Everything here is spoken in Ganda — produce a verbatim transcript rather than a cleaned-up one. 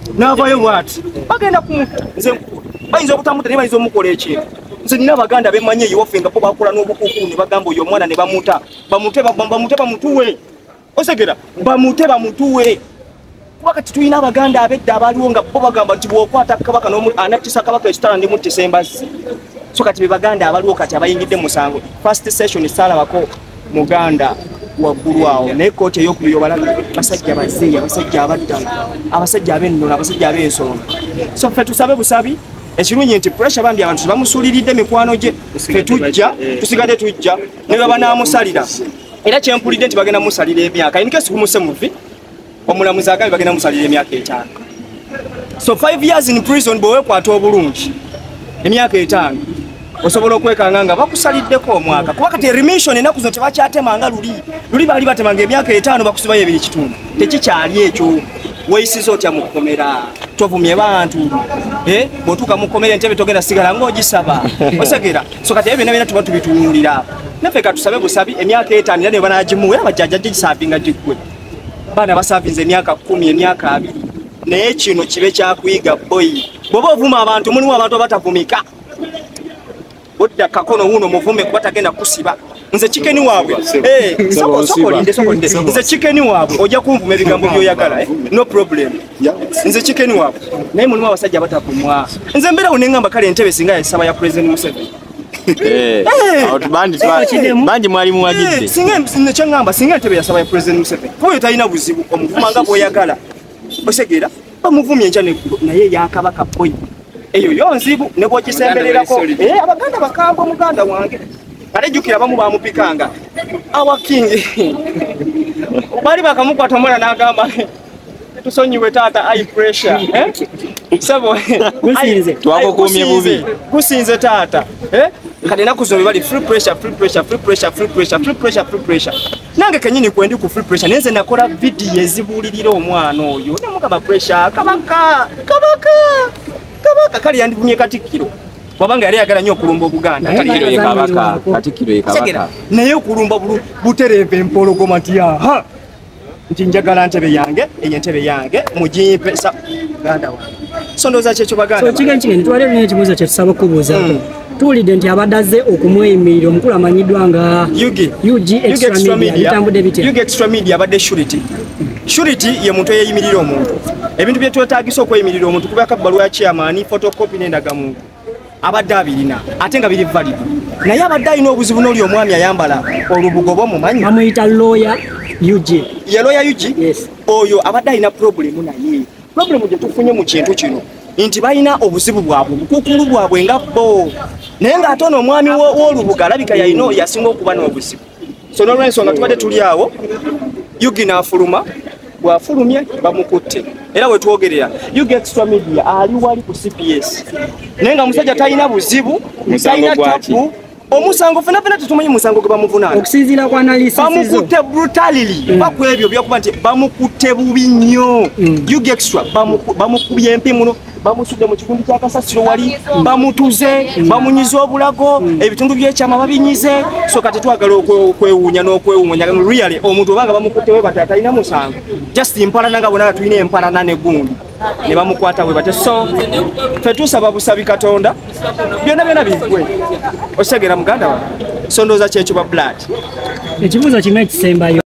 n'avayo bw'ati bagenda kumutta nze bayinza okutamuta ne bayinza omukola ekintu nze nina abaganda bemanyi eyiwaffe nga bo bakola n'obukuukulu ne bagamba oyo omwana ne bamuta bamute bamute bamutuwe osegera bamute bamutuwe kuba kati tulina abaganda abedda abaliwo nga bo bagamba nti bw'okwata kabaka anattisa kabaka ekitala ndi muttisa embazzi so kati be baganda abaliwo kati abayingidde mu musango first session saalabako Muganda waggulu awo naye kooti ey'okubiri obalaga basajja bazeeyi abasajja abaddala abasajja ab'ennono abasajja ab'ensonga so ffe tusabe busabi ekirungi nti pressure bambi abantu tebamusuuliridde mikwano gye ffe tujja tusigadde tujja ne baba n'amusalira era kyempulidde nti bagenda musalira emyaka inkesi kumuse muvi omulamuzi agambye bagenda musalira emyaka etaano so five years in prison bweweekwata obulungi emyaka etaano osobola okwekanga nga bakusaliddeko omwaka kuba kati remission ennaku zino tebakyatemanga luli luli baali batemanga emyaka etaano bakusibayo ebiri kitundu tekikyali ekyo weeyisiza otya mu kkomera tovumye bantu bw'otuuka mu kkomera entebe togenda sigala ng'ogisaba osegera so kati ebyo byonna byonna tuba tubitunuulira naffe katusabe busabi emyaka etaano era ne banaagimuwa era bajjajja gigisaavinga giggwe baana basaavinze emyaka kkumi emyaka abiri naye kino kibe kyakuyiga boyi bw'oba ovuma abantu mulimu abantu abatavumika odda kakono wuno muvume kuba tagenda kusiba nze Chicken waabwe eh sokolinde sokolinde nze Chicken waabwe ojja kumvuma ebigambo byoyagala eh no problem nze Chicken waabwe naye mulimu abasajja batavumwa nze mbera unengamba kale entebe singa yasaba ya president Museveni eh outband banji mwali muwagidde singa sinne kyangamba singa entebe yasaba ya president Museveni koyo talina buzibu omuvumanga bwoyagala osegera bamuvumye njane naye yakabaka boy eyo yonzibu ne bwokisembererako eh abaganda bakambwa Muganda wange alejjukira bamu bamupikanga awa king bali bakamukwata omwana n'agamba tusonyiwe taata high pressure eh sabo gusinze twakokomye bubi gusinze taata eh kati nakuzo bali free pressure free pressure free pressure free pressure free pressure free pressure nange kenyini kwendi ku free pressure nenze nakola video ezibulirira omwana oyo ne mukaba pressure kabaka kabaka kabaka kali yandivumye katikiro wabanga yali yagala nnyo okulumba Obuganda katikiro ye kabaka katikiro ye kabaka naye okulumba butereve empologoma nti aha nti njagala ntebe yange eyo entebe yange mugimpe sa Uganda wange so ndowooza kyekyo baganda so Chicken Chicken twalebe n'ekibuuzo kye tusaba okubuuza tuwulidde nti abaddaze okumweyimirira omukulu amanyiddwa nga Ug Extra Media bitambudde bitya Ug Extra Media abadde surety surety ye muntu eyeeyimirira omuntu ebintu bye twetaagisa okweyimirira omuntu kubaka bbaluwa ya chairman photocopy n'endagamuntu abadde abirina ate nga biri valid naye abadde alina obuzibu n'oli omwami ayambala olubugo bw'omumanyi bamuyita lawyer Ug ye lawyer Ug yes oyo abadde alina problemu naye problemu gye tufunye mu kintu kino nti balina obuzibu bwabwe obukuukulu bwabwe nga bo naye ng'ate ono omwami w'olubuga alabika yalina yasinga okuba n'obuzibu so n'olw'ensonga tubadde tuli awo Ug n'afuluma bw'afulumye bamukutte era we twogerera Ug Extra Media ali wali ku C P S naye nga musajja talina buzibu talina tapu omusango fena fena tutumanyi musango gwe bamuvunaana okusinziira kwa analysis bamukutte brutality baku ebyo byakuba nti bamukutte bubi nnyo Ug Extra bamukubye empimuno bamusudde mu kikundi kya kasasiro wali bamutuze bamunyiza obulago ebitundu by'ekyama babinyize so kati twagala okwewuunya n'okwewuunya really omuntu obanga bamukutte we bati atalina musango just impalana nga bonna tulina empalana ne gundi ne bamukwata we bate so ffe tusaba busabi Katonda byonna byonna bigwe osegera Muganda wa so ndowooza kyekyo ba blood ekibuuzo kimu ekisembayo